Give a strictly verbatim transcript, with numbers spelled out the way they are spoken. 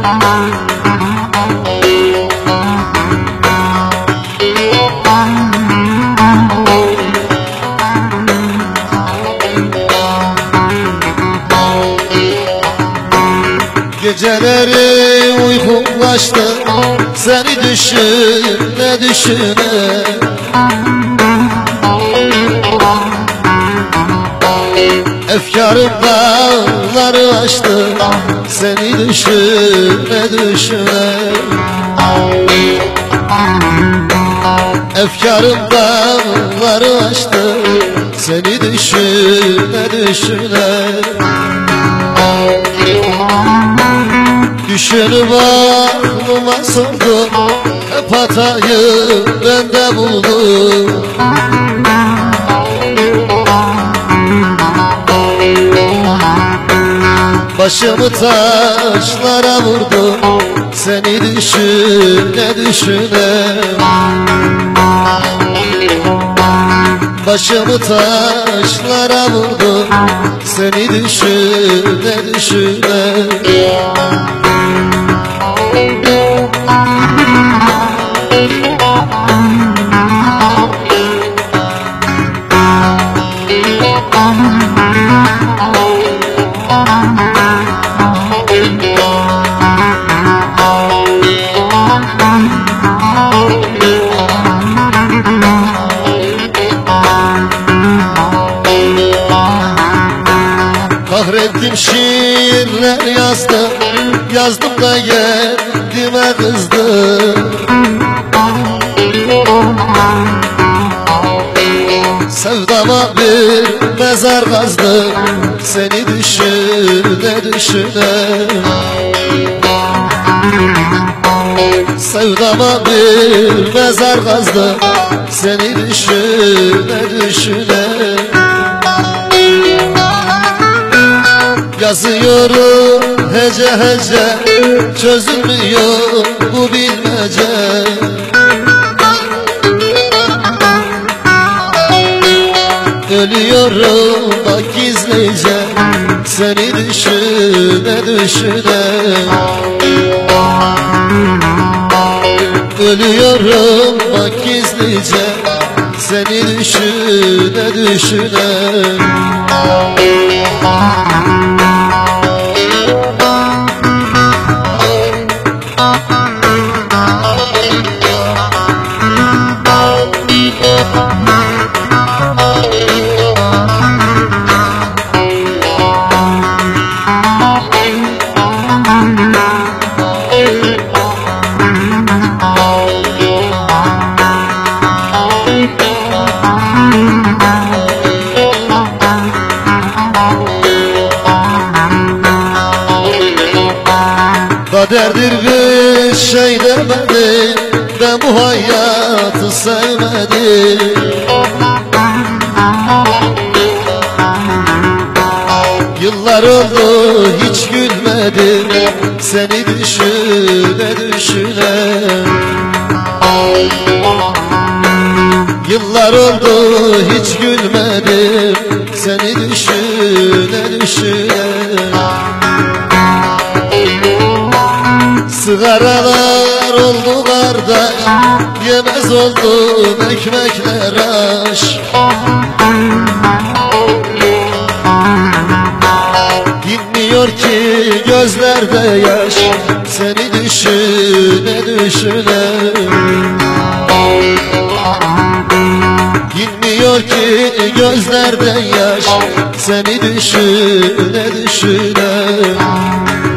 Geceleri uykum kaçtı, seni düşüne düşüne. Efkarım dağları aştı, seni düşüne düşüne. Efkarım dağları aştı, seni düşüne düşüne. Düşünüp aklıma sordum, hep hatayı bende buldum. Başımı taşlara vurdum, seni düşüne düşüne. Başımı taşlara vurdum, seni düşüne düşüne. Kahrettim şiirler yazdım, yazdım da kendime kızdım. Sevdama bir mezar kazdım, seni düşüne düşüne. Sevdama bir mezar kazdım, seni düşüne düşüne. Yazıyorum hece hece, çözülmüyor bu bilmece. Ölüyorum bak gizlice, seni düşüne düşüne. Ölüyorum bak gizlice, seni düşüne düşüne. Kaderdir bir şey demedi, ben bu hayatı sevmedim. Yıllar oldu hiç gülmedim, seni düşüne düşüne. Yıllar oldu hiç gülmedim, seni düşüne düşüne. Sigaralar oldu kardeş, yemez oldum ekmekler aş. Dinmiyor ki gözlerde yaş, seni düşüne düşüne. Dinmiyor ki gözlerde yaş, seni düşüne düşüne.